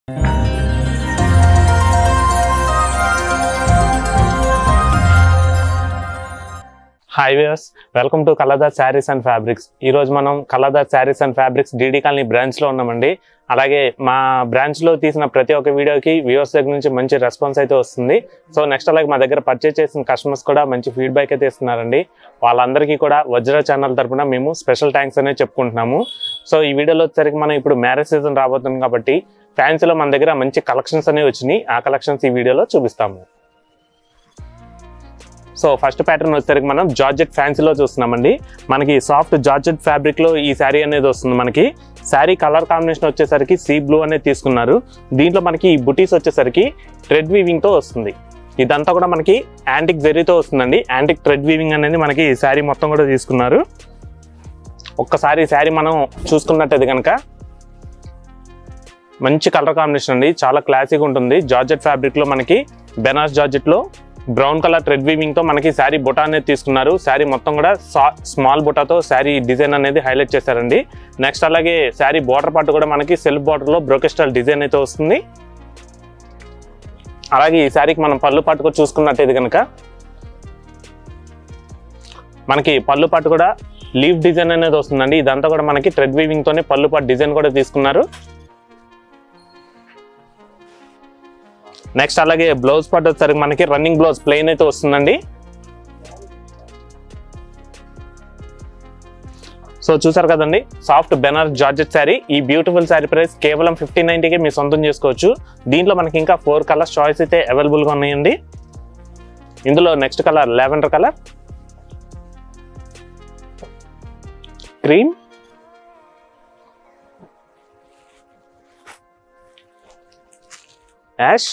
Hi viewers, welcome to Kaladhar Sarees and Fabrics. ఈ రోజు మనం Kaladhar Sarees and Fabrics DD colony branch లో ఉన్నామండి. అలాగే మా బ్రాంచ్ లో తీసిన ప్రతి ఒక్క వీడియోకి వ్యూవర్స్ దగ్గర నుంచి మంచి రెస్పాన్స్ అయితే వస్తుంది. సో నెక్స్ట్ అలాగే మా దగ్గర పర్చేస్ చేసిన కస్టమర్స్ కూడా మంచి ఫీడ్బ్యాక్ అయితే ఇస్తున్నారండి. వాళ్ళందరికీ కూడా వజ్ర ఛానల్ తరపున మేము స్పెషల్ థ్యాంక్స్ అనేది చెప్పుకుంటున్నాము. సో ఈ వీడియోలో వచ్చేసరికి మనం ఇప్పుడు మ్యారేజ్ సీజన్ రాబోతుంది కాబట్టి ఫ్యాన్సీలో మన దగ్గర మంచి కలెక్షన్స్ అనేవి వచ్చినాయి. ఆ కలెక్షన్స్ ఈ వీడియోలో చూపిస్తాము. సో ఫస్ట్ ప్యాటర్న్ వచ్చేసరికి మనం జార్జెట్ ఫ్యాన్సీలో చూస్తున్నామండి. మనకి సాఫ్ట్ జార్జెట్ ఫ్యాబ్రిక్ లో ఈ శారీ అనేది వస్తుంది. మనకి శారీ కలర్ కాంబినేషన్ వచ్చేసరికి సీ బ్లూ అనేది తీసుకున్నారు. దీంట్లో మనకి ఈ బుటీస్ వచ్చేసరికి థ్రెడ్ వీవింగ్ తో వస్తుంది. ఇదంతా కూడా మనకి యాంటిక్ జెరీతో వస్తుందండి. యాంటిక్ థ్రెడ్ వీవింగ్ అనేది మనకి ఈ శారీ మొత్తం కూడా తీసుకున్నారు. ఒక్కసారి ఈ శారీ మనం చూసుకున్నట్టయితే కనుక మంచి కలర్ కాంబినేషన్ అండి, చాలా క్లాసిక్ ఉంటుంది. జార్జెట్ ఫ్యాబ్రిక్ లో మనకి బెనారస్ జార్జెట్ లో బ్రౌన్ కలర్ థ్రెడ్ వీవింగ్ తో మనకి శారీ బుటా అనేది తీసుకున్నారు. శారీ మొత్తం కూడా స్మాల్ బుటాతో శారీ డిజైన్ అనేది హైలైట్ చేశారండి. నెక్స్ట్ అలాగే శారీ బార్డర్ పార్ట్ కూడా మనకి సెల్ఫ్ బార్డర్ లో బ్రోకెస్టల్ డిజైన్ అయితే వస్తుంది. అలాగే ఈ శారీకి మనం పళ్ళు పార్ట్ కూడా చూసుకున్నట్టయితే కనుక మనకి పళ్ళు పార్ట్ కూడా లీఫ్ డిజైన్ అనేది వస్తుందండి. ఇదంతా కూడా మనకి థ్రెడ్ వీవింగ్ తోనే పళ్ళు పార్ట్ డిజైన్ కూడా తీసుకున్నారు. నెక్స్ట్ అలాగే బ్లౌజ్ పార్ట్ వచ్చేసరికి మనకి రన్నింగ్ బ్లౌజ్ ప్లెయిన్ అయితే వస్తుందండి. సో చూసారు కదండి, సాఫ్ట్ బెనారస్ జార్జెట్ శారీ. ఈ బ్యూటిఫుల్ శారీ ప్రైస్ కేవలం 1590కి మీరు సొంతం చేసుకోవచ్చు. దీంట్లో మనకి ఇంకా 4 కలర్స్ చాయిస్ అయితే అవైలబుల్ గా ఉన్నాయండి. ఇందులో next colour lavender colour, cream, ash,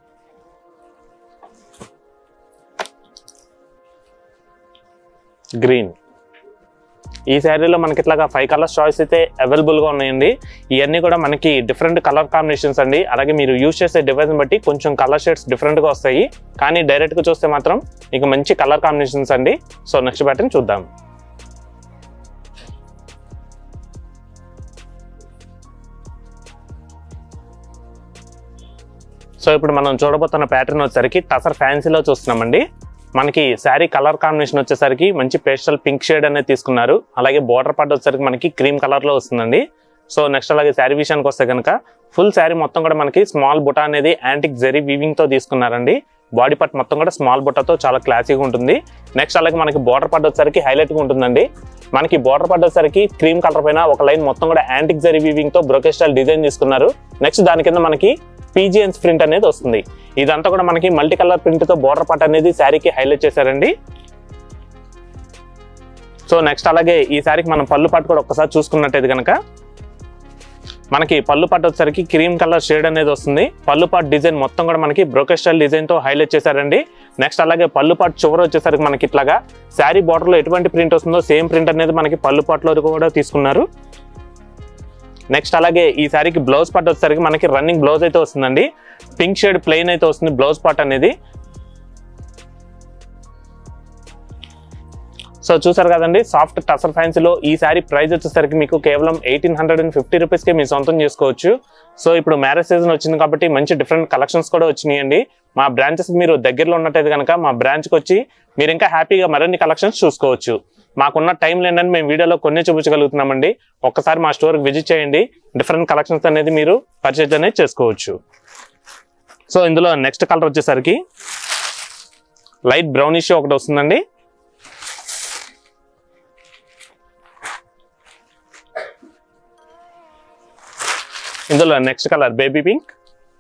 green. ఈ శారీలో మనకి ఇట్లాగా 5 కలర్స్ చాయిస్ అయితే అవైలబుల్ గా ఉన్నాయండి. ఇవన్నీ కూడా మనకి డిఫరెంట్ కలర్ కాంబినేషన్స్ అండి. అలాగే మీరు యూజ్ చేసే డివైస్ బట్టి కొంచెం కలర్ షేడ్స్ డిఫరెంట్ గా వస్తాయి, కానీ డైరెక్ట్ గా చూస్తే మాత్రం మీకు మంచి కలర్ కాంబినేషన్స్ అండి. సో నెక్స్ట్ ప్యాటర్న్ చూద్దాం. సో ఇప్పుడు మనం చూడబోతున్న ప్యాటర్న్ వచ్చేసరికి టసర్ ఫ్యాన్సీలో చూస్తున్నామండి. మనకి శారీ కలర్ కాంబినేషన్ వచ్చేసరికి మంచి పేస్టల్ పింక్ షేడ్ అనేది తీసుకున్నారు. అలాగే బార్డర్ పార్ట్ వచ్చేసరికి మనకి క్రీమ్ కలర్ లో వస్తుందండి. సో నెక్స్ట్ అలాగే శారీ విషయానికి వస్తే కనుక ఫుల్ శారీ మొత్తం కూడా మనకి స్మాల్ బుటా అనేది యాంటిక్ జెరీ వీవింగ్ తో తీసుకున్నారండి. బాడీ పార్ట్ మొత్తం కూడా స్మాల్ బుటాతో చాలా క్లాసీగా ఉంటుంది. నెక్స్ట్ అలాగే మనకి బార్డర్ పార్ట్ వచ్చేసరికి హైలైట్ గా ఉంటుందండి. మనకి బార్డర్ పార్ట్ వచ్చేసరికి క్రీమ్ కలర్ పైన ఒక లైన్ మొత్తం కూడా యాంటిక్ జెరీ వీవింగ్ తో బ్రోకెస్టల్ డిజైన్ తీసుకున్నారు. నెక్స్ట్ దాని కింద మనకి పీజిఎన్స్ ప్రింట్ అనేది వస్తుంది. ఇదంతా కూడా మనకి మల్టీ కలర్ ప్రింట్ తో బార్డర్ పార్ట్ అనేది శారీకి హైలైట్ చేశారండి. సో నెక్స్ట్ అలాగే ఈ శారీకి మనం పళ్ళు పార్ట్ కూడా ఒక్కసారి చూసుకున్నట్టయితే కనుక మనకి పళ్ళు పార్ట్ వచ్చేసరికి క్రీమ్ కలర్ షేడ్ అనేది వస్తుంది. పళ్ళు పార్ట్ డిజైన్ మొత్తం కూడా మనకి బ్రోకెస్టల్ డిజైన్ తో హైలైట్ చేశారండి. నెక్స్ట్ అలాగే పళ్ళు పార్ట్ చివరి వచ్చేసరికి మనకి ఇట్లాగా శారీ బార్డర్ లో ఎటువంటి ప్రింట్ వస్తుందో సేమ్ ప్రింట్ అనేది మనకి పళ్ళు పార్ట్ లో కూడా తీసుకున్నారు. నెక్స్ట్ అలాగే ఈ శారీకి బ్లౌజ్ పార్ట్ వచ్చేసరికి మనకి రన్నింగ్ బ్లౌజ్ అయితే వస్తుందండి. పింక్ షేడ్ ప్లెయిన్ అయితే వస్తుంది బ్లౌజ్ పార్ట్ అనేది. సో చూసారు కదండి, సాఫ్ట్ టసర్ ఫ్యాన్సీలో ఈ శారీ ప్రైస్ వచ్చేసరికి మీకు కేవలం 1850 రూపీస్కే మీరు సొంతం చేసుకోవచ్చు. సో ఇప్పుడు మ్యారేజ్ సీజన్ వచ్చింది కాబట్టి మంచి డిఫరెంట్ కలెక్షన్స్ కూడా వచ్చినాయండి. మా బ్రాంచెస్ మీరు దగ్గరలో ఉన్నట్టయితే కనుక మా బ్రాంచ్కి వచ్చి మీరు ఇంకా హ్యాపీగా మరిన్ని కలెక్షన్స్ చూసుకోవచ్చు. మాకున్న టైం లేదని మేము వీడియోలో కొన్ని చూపించగలుగుతున్నామండి. ఒక్కసారి మా స్టోర్కి విజిట్ చేయండి, డిఫరెంట్ కలెక్షన్స్ అనేది మీరు పర్చేజ్ అనేది చేసుకోవచ్చు. సో ఇందులో నెక్స్ట్ కలర్ వచ్చేసరికి లైట్ బ్రౌనిష్ ఒకటి వస్తుందండి. ఇందులో నెక్స్ట్ కలర్ బేబీ పింక్.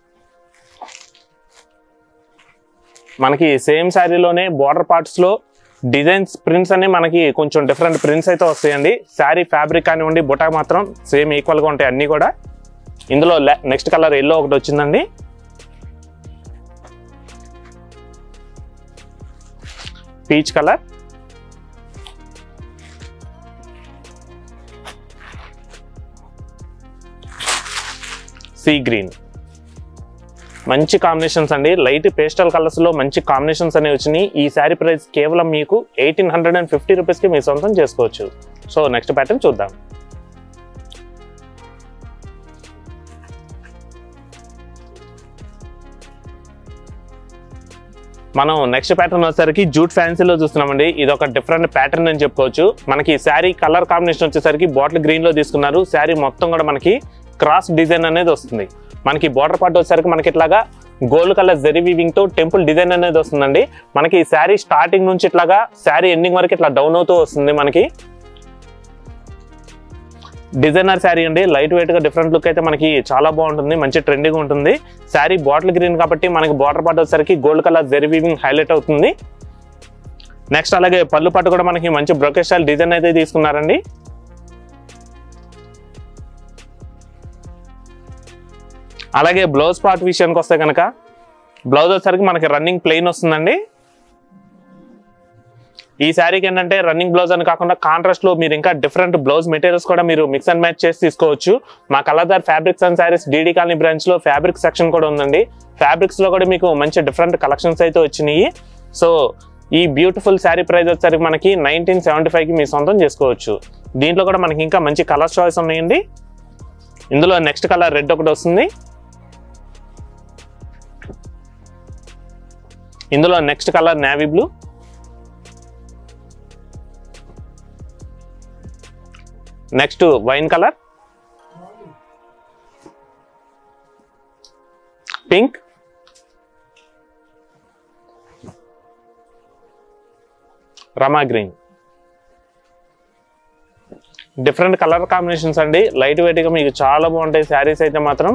మనకి సేమ్ శారీలోనే బార్డర్ పార్ట్స్ లో డిజైన్స్ ప్రింట్స్ అనే మనకి కొంచెం డిఫరెంట్ ప్రింట్స్ అయితే వస్తాయండి. శారీ ఫ్యాబ్రిక్ కానివ్వండి బుటా మాత్రం సేమ్ ఈక్వల్ గా ఉంటాయి అన్ని కూడా. ఇందులో నెక్స్ట్ కలర్ ఎల్లో ఒకటి వచ్చిందండి. Peach colour, sea green. మంచి కాంబినేషన్స్ అండి. లైట్ పేస్టల్ కలర్స్ లో మంచి కాంబినేషన్స్ అనేవి వచ్చినాయి. ఈ శారీ ప్రైస్ కేవలం మీకు 1850 రూపీస్కి మీరు సొంతం చేసుకోవచ్చు. సో నెక్స్ట్ ప్యాటర్న్ చూద్దాం. మనం నెక్స్ట్ ప్యాటర్న్ వచ్చేసరికి జూట్ ఫ్యాన్సీలో చూస్తున్నామండి. ఇది ఒక డిఫరెంట్ ప్యాటర్న్ అని చెప్పుకోవచ్చు. మనకి శారీ కలర్ కాంబినేషన్ వచ్చేసరికి బాటిల్ గ్రీన్ లో తీసుకున్నారు. శారీ మొత్తం కూడా మనకి క్రాస్ డిజైన్ అనేది వస్తుంది. మనకి బోర్డర్ పార్ట్ వచ్చేసరికి మనకి ఇట్లాగా గోల్డ్ కలర్ జరీ వీవింగ్ తో టెంపుల్ డిజైన్ అనేది వస్తుందండి. మనకి శారీ స్టార్టింగ్ నుంచి ఇట్లాగా శారీ ఎండింగ్ వరకు ఇట్లా డౌన్ అవుతూ వస్తుంది. మనకి డిజైనర్ శారీ అండి, లైట్ వెయిట్ గా డిఫరెంట్ లుక్ అయితే మనకి చాలా బాగుంటుంది, మంచి ట్రెండింగ్ ఉంటుంది. శారీ బాటిల్ గ్రీన్ కాబట్టి మనకి బార్డర్ పార్ట్ వచ్చేసరికి gold colour zari weaving highlight అవుతుంది. నెక్స్ట్ అలాగే పళ్ళు పాటు కూడా మనకి మంచి బ్రోకెట్ స్టైల్ డిజైన్ అయితే తీసుకున్నారండి. అలాగే బ్లౌజ్ పార్ట్ విషయానికి వస్తే కనుక బ్లౌజ్ వచ్చేసరికి మనకి రన్నింగ్ ప్లెయిన్ వస్తుందండి. ఈ శారీకి ఏంటంటే రన్నింగ్ బ్లౌజ్ అని కాకుండా కాంట్రాస్ట్ లో మీరు ఇంకా డిఫరెంట్ బ్లౌజ్ మెటీరియల్స్ కూడా మీరు మిక్స్ అండ్ మ్యాచ్ చేసి తీసుకోవచ్చు. మా కలర్దార్ fabrics and sarees DD colony branch లో ఫ్యాబ్రిక్ సెక్షన్ కూడా ఉందండి. ఫ్యాబ్రిక్స్ లో కూడా మీకు మంచి డిఫరెంట్ కలెక్షన్స్ అయితే వచ్చినాయి. సో ఈ బ్యూటిఫుల్ శారీ ప్రైస్ వచ్చేసరికి మనకి 1975 కి మీ సొంతం చేసుకోవచ్చు. దీంట్లో కూడా మనకి ఇంకా మంచి కలర్ చాయిస్ ఉన్నాయండి. ఇందులో నెక్స్ట్ కలర్ రెడ్ ఒకటి వస్తుంది. ఇందులో next colour navy blue, next wine colour, pink, రమా గ్రీన్. డిఫరెంట్ కలర్ కాంబినేషన్స్ అండి, లైట్ వెయిట్ గా మీకు చాలా బాగుంటాయి శారీస్ అయితే మాత్రం.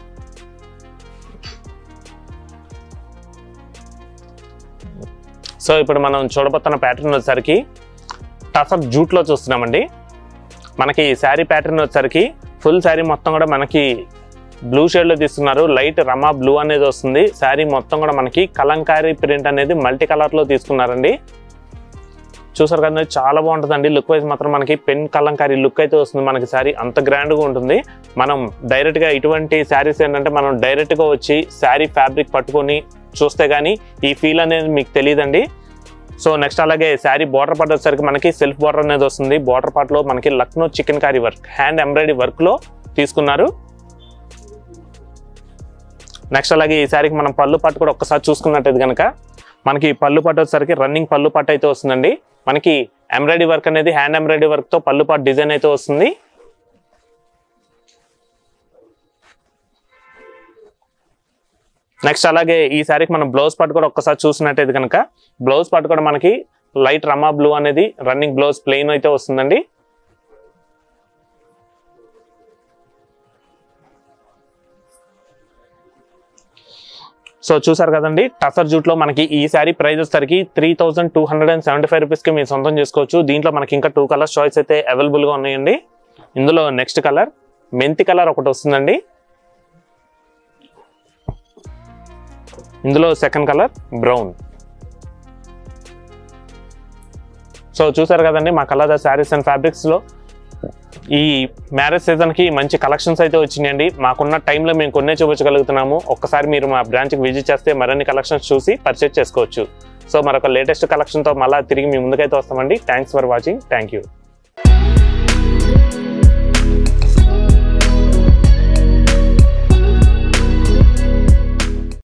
సో ఇప్పుడు మనం చూడబోతున్న ప్యాటర్న్ వచ్చేసరికి టసర్ జూట్ లో చూస్తున్నామండి. మనకి శారీ ప్యాటర్న్ వచ్చేసరికి ఫుల్ శారీ మొత్తం కూడా మనకి బ్లూ షేడ్ లో తీసుకున్నారు. లైట్ రమా బ్లూ అనేది వస్తుంది. శారీ మొత్తం కూడా మనకి కలంకారీ ప్రింట్ అనేది మల్టీ కలర్ లో తీసుకున్నారండి. చూసారు కదా, చాలా బాగుంటుందండి. లుక్ వైజ్ మాత్రం మనకి పెన్ కలంకారీ లుక్ అయితే వస్తుంది. మనకి శారీ అంత గ్రాండ్ గా ఉంటుంది. మనం డైరెక్ట్ గా ఇటువంటి శారీస్ ఏంటంటే మనం డైరెక్ట్ గా వచ్చి శారీ ఫ్యాబ్రిక్ పట్టుకొని చూస్తే గానీ ఈ ఫీల్ అనేది మీకు తెలియదండి. సో నెక్స్ట్ అలాగే శారీ బార్డర్ పార్ట్ వచ్చేసరికి మనకి సెల్ఫ్ బార్డర్ అనేది వస్తుంది. బార్డర్ పార్ట్ లో మనకి Lucknow chikankari work, hand embroidery work లో తీసుకున్నారు. నెక్స్ట్ అలాగే ఈ శారీకి మనం పళ్ళు పార్ట్ కూడా ఒక్కసారి చూసుకున్నట్టయితే కనుక మనకి పళ్ళు పార్ట్ వచ్చేసరికి రన్నింగ్ పళ్ళు పార్ట్ అయితే వస్తుందండి. మనకి ఎంబ్రాయిడరీ వర్క్ అనేది హ్యాండ్ ఎంబ్రాయిడరీ వర్క్ తో పళ్ళు పార్ట్ డిజైన్ అయితే వస్తుంది. నెక్స్ట్ అలాగే ఈ శారీకి మనం బ్లౌజ్ పార్ట్ కూడా ఒక్కసారి చూసినట్టయితే కనుక బ్లౌజ్ పార్ట్ కూడా మనకి లైట్ రమా బ్లూ అనేది రన్నింగ్ బ్లౌజ్ ప్లెయిన్ అయితే వస్తుందండి. సో చూసారు కదండి, టసర్ జూట్ లో మనకి ఈ శారీ ప్రైస్ వచ్చేసరికి 3275 రూపీస్ కి మీరు సొంతం చేసుకోవచ్చు. దీంట్లో మనకి ఇంకా 2 కలర్స్ చాయిస్ అయితే అవైలబుల్ గా ఉన్నాయండి. ఇందులో నెక్స్ట్ కలర్ మెంతి కలర్ ఒకటి వస్తుందండి. ఇందులో సెకండ్ కలర్ బ్రౌన్. సో చూసారు కదండి, మా కలర్దార్ శారీస్ అండ్ ఫ్యాబ్రిక్స్ లో ఈ మ్యారేజ్ సీజన్ కి మంచి కలెక్షన్స్ అయితే వచ్చినాయండి. మాకున్న టైంలో మేము కొన్నే చూపించగలుగుతున్నాము. ఒక్కసారి మీరు మా బ్రాంచ్కి విజిట్ చేస్తే మరిన్ని కలెక్షన్స్ చూసి పర్చేజ్ చేసుకోవచ్చు. సో మరొక లేటెస్ట్ కలెక్షన్తో మళ్ళీ తిరిగి మీ ముందుకైతే వస్తామండి. Thanks for watching. Thank you.